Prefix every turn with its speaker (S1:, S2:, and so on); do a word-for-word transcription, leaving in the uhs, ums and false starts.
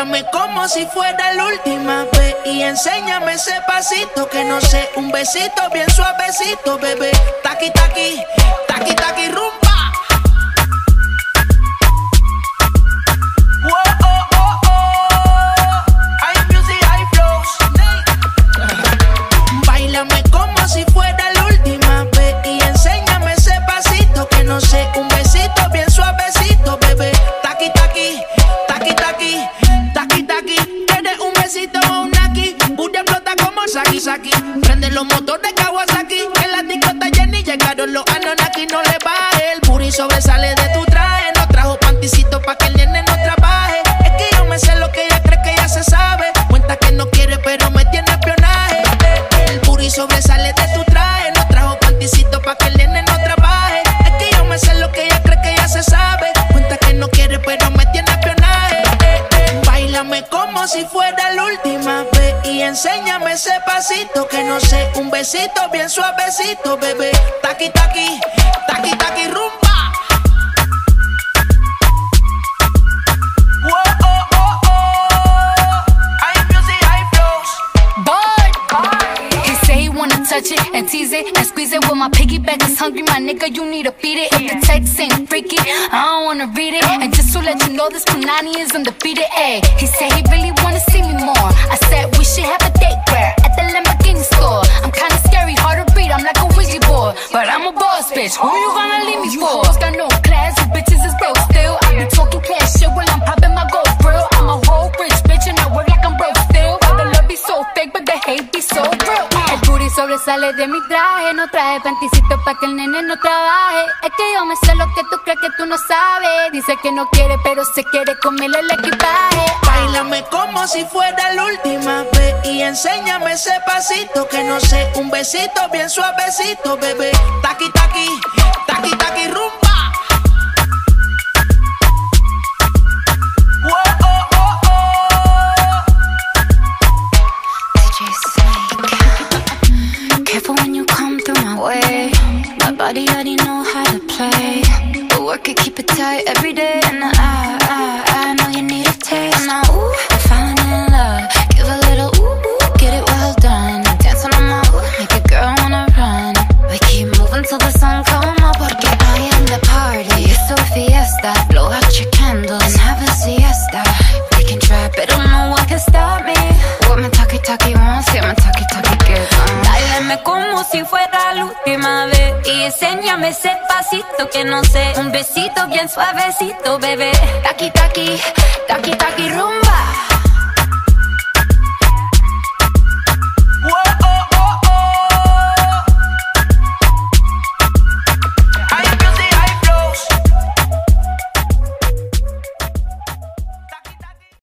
S1: Báilame como si fuera la última vez y enséñame ese pasito que no sé, un besito bien suavecito, bebé. Taqui, taqui, taqui, taqui, rumba. Báilame como si fuera la última vez y enséñame ese pasito que no sé, un besito bien suavecito, bebé. Taqui, taqui, taqui, taqui, taqui, taqui. ¿Quieres un besito o un aquí? Booty explota como Saki, Saki. Prende los motores Kawasaki. En la discota Jenny llegaron los Anunnaki. No le baje, el booty sobresale de tu traje. No trajo panticito pa' que el nene no trabaje. Es que yo me sé lo que ella cree que ya se sabe. Cuenta que no quiere pero me tiene espionaje. El booty sobresale de tu traje. No trajo panticito pa' que el nene no trabaje. Es que yo me sé lo que ella cree que ya se sabe. Cuenta que no quiere pero me tiene espionaje. Báilame como si fuera la última vez y enséñame ese pasito que no sé, un besito bien suavecito, bebé. Taqui, taqui, taqui, taqui, rumba.
S2: Touch it and tease it and squeeze it. When my piggyback is hungry, my nigga, you need to feed it. If the text ain't freaky, I don't wanna read it. And just to let you know, this Punani is undefeated. Ayy, he said he really wanna see me more. I said we should have a date where at the Lamborghini store. I'm kinda scary, hard to read, I'm like a Ouija board, but I'm a boss bitch. Who you gonna leave me for? Hoes got no class, you bitches is broke still. I be talking cash shit while I'm popping my gold grill. I'm a whole rich bitch and I work like I'm broke still. But the love be so fake, but the hate be so real. El booty sobresale de mi traje, no traje panticito pa' que el nene no trabaje. Es que yo me sé lo que tú crees que tú no sabes. Dice que no quiere, pero se quiere comerle el equipaje.
S1: Báilame como si fuera la última vez y enséñame ese pasito que no sé, un besito bien suavecito, bebé. Taqui, taqui, taqui, taqui, rumba.
S2: Careful when you come through my way. My body already know how to play. But work it, keep it tight every day. And I, I, I know you need a taste. And now, ooh, I'm falling in love. Give a little ooh, ooh, get it well done. Dance on my ooh, make a girl wanna run. We keep moving till the sun come up. Porque I am the party. It's a fiesta. Blow out your candles and have a siesta. We can try, but no one can stop me. What my talkie talkie wants, yeah, my talkie talkie get on.
S3: Báilame como si fuera la última vez y enséñame ese pasito que no sé, un besito bien suavecito, bebé. Taqui, taqui, taqui, taqui, rumba.